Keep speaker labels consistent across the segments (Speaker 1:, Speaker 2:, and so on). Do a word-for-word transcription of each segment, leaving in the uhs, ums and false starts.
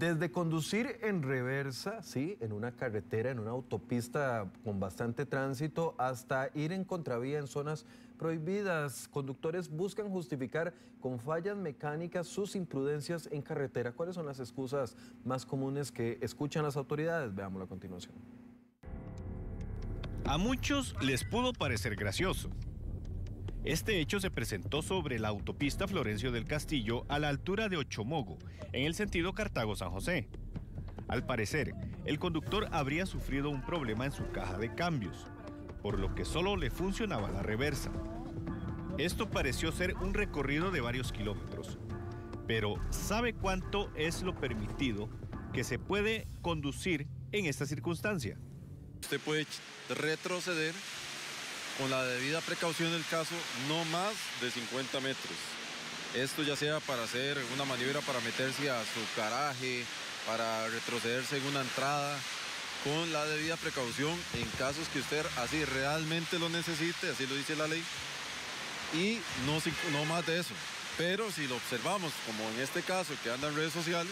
Speaker 1: Desde conducir en reversa, sí, en una carretera, en una autopista con bastante tránsito, hasta ir en contravía en zonas prohibidas, conductores buscan justificar con fallas mecánicas sus imprudencias en carretera. ¿Cuáles son las excusas más comunes que escuchan las autoridades? Veámoslo a continuación.
Speaker 2: A muchos les pudo parecer gracioso. Este hecho se presentó sobre la autopista Florencio del Castillo a la altura de Ochomogo, en el sentido Cartago-San José. Al parecer, el conductor habría sufrido un problema en su caja de cambios, por lo que solo le funcionaba la reversa. Esto pareció ser un recorrido de varios kilómetros, pero ¿sabe cuánto es lo permitido que se puede conducir en esta circunstancia?
Speaker 3: Usted puede retroceder con la debida precaución del caso, no más de cincuenta metros. Esto ya sea para hacer una maniobra para meterse a su garaje, para retrocederse en una entrada, con la debida precaución en casos que usted así realmente lo necesite, así lo dice la ley, y no, no más de eso. Pero si lo observamos, como en este caso que anda en redes sociales,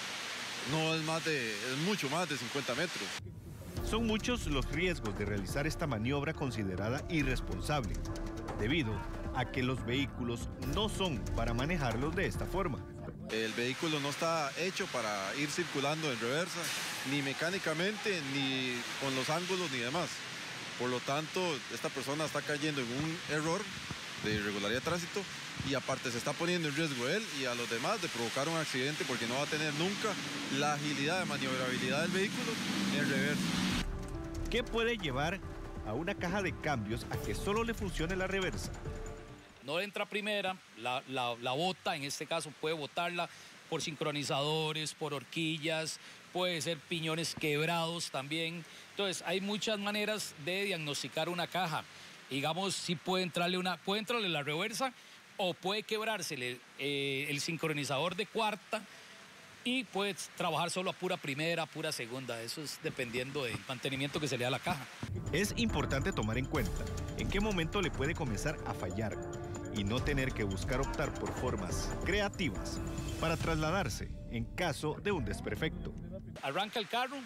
Speaker 3: no es más de, es mucho más de cincuenta metros.
Speaker 2: Son muchos los riesgos de realizar esta maniobra considerada irresponsable, debido a que los vehículos no son para manejarlos de esta forma.
Speaker 3: El vehículo no está hecho para ir circulando en reversa, ni mecánicamente, ni con los ángulos, ni demás. Por lo tanto, esta persona está cayendo en un error de irregularidad de tránsito y aparte se está poniendo en riesgo él y a los demás de provocar un accidente porque no va a tener nunca la agilidad de maniobrabilidad del vehículo en reversa.
Speaker 2: ¿Qué puede llevar a una caja de cambios a que solo le funcione la reversa?
Speaker 4: No entra primera, la, la, la bota, en este caso puede botarla por sincronizadores, por horquillas, puede ser piñones quebrados también. Entonces hay muchas maneras de diagnosticar una caja. Digamos, si puede entrarle, una, puede entrarle la reversa o puede quebrársele eh, el sincronizador de cuarta, y puedes trabajar solo a pura primera, a pura segunda. Eso es dependiendo del mantenimiento que se le da a la caja.
Speaker 2: Es importante tomar en cuenta en qué momento le puede comenzar a fallar y no tener que buscar optar por formas creativas para trasladarse en caso de un desperfecto.
Speaker 4: Arranca el carro,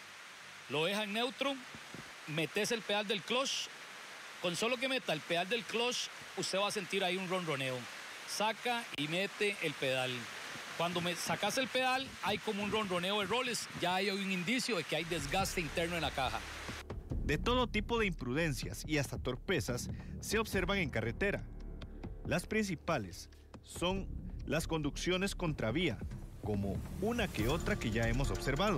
Speaker 4: lo deja en neutro, metes el pedal del clutch. Con solo que meta el pedal del clutch, usted va a sentir ahí un ronroneo. Saca y mete el pedal. Cuando me sacas el pedal, hay como un ronroneo de roles, ya hay un indicio de que hay desgaste interno en la caja.
Speaker 2: De todo tipo de imprudencias y hasta torpezas se observan en carretera. Las principales son las conducciones contravía, como una que otra que ya hemos observado.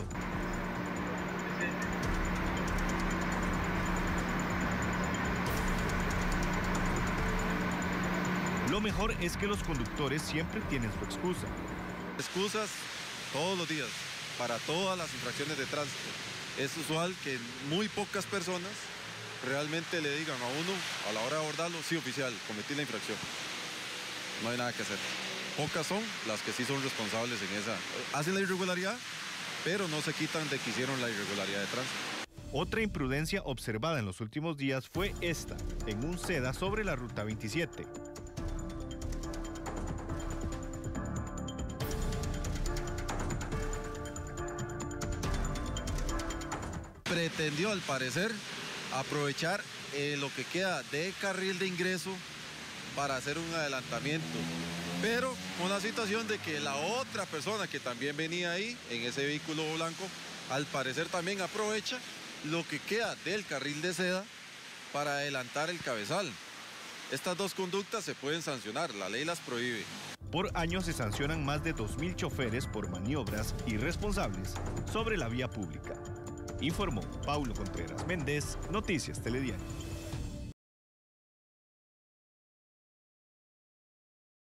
Speaker 2: Lo mejor es que los conductores siempre tienen su excusa.
Speaker 3: Excusas todos los días, para todas las infracciones de tránsito. Es usual que muy pocas personas realmente le digan a uno, a la hora de abordarlo, sí, oficial, cometí la infracción. No hay nada que hacer. Pocas son las que sí son responsables en esa. Hacen la irregularidad, pero no se quitan de que hicieron la irregularidad de tránsito.
Speaker 2: Otra imprudencia observada en los últimos días fue esta, en un seda sobre la ruta veintisiete.
Speaker 3: Pretendió, al parecer, aprovechar eh, lo que queda de carril de ingreso para hacer un adelantamiento, pero con la situación de que la otra persona que también venía ahí, en ese vehículo blanco, al parecer también aprovecha lo que queda del carril de seda para adelantar el cabezal. Estas dos conductas se pueden sancionar, la ley las prohíbe.
Speaker 2: Por año se sancionan más de dos mil choferes por maniobras irresponsables sobre la vía pública. Informó Paulo Contreras Méndez, Noticias Telediario.